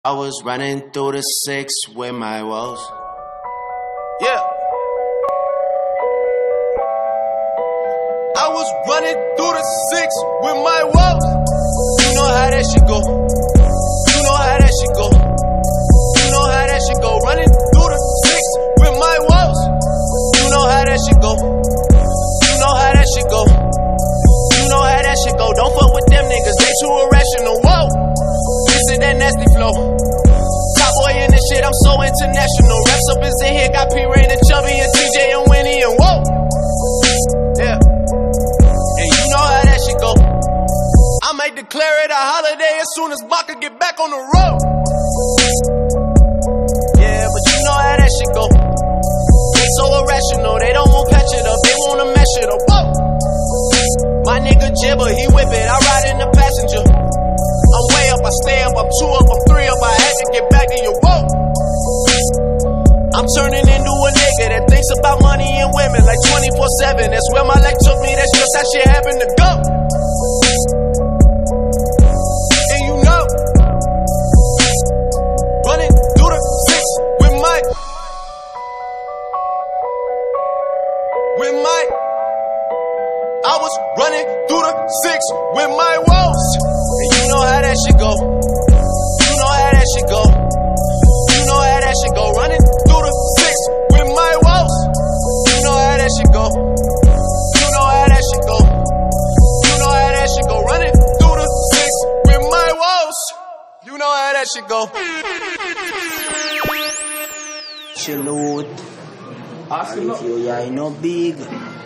I was running through the 6 with my woes. Yeah. I was running through the 6 with my woes. You know how that shit go. You know how that shit go. You know how that shit go. Running through the 6 with my woes. You know how that shit go. You know how that shit go. You know how that shit go. Don't fuck with them niggas, they too irrational. Whoa, this is that nasty flow. Top boy in this shit, I'm so international. Reps up is in here, got P-Rain and Chubby and TJ and Winnie and whoa. Yeah. And you know how that shit go. I might declare it a holiday as soon as Baka get back on the road. Yeah, but you know how that shit go. They so irrational, they don't want patch it up, they wanna mesh it up. Whoa. My nigga Jibber, he whip it, I ride in the passenger. I'm way up, I stay up, I'm 2 up, I'm 3 up, I had to get back to your whoa. I'm turning into a nigga that thinks about money and women like 24/7. That's where my life took me, that's just how shit happened to go. And you know, running through the 6 with my I was running through the 6 with my woes. And you know how that shit go. You know how that shit go. You know how that shit go. Running through the 6 with my woes. You know how that shit go. You know how that shit go. You know how that shit go. Running through the 6 with my woes. You know how that shit go. Chill out. And if you are no big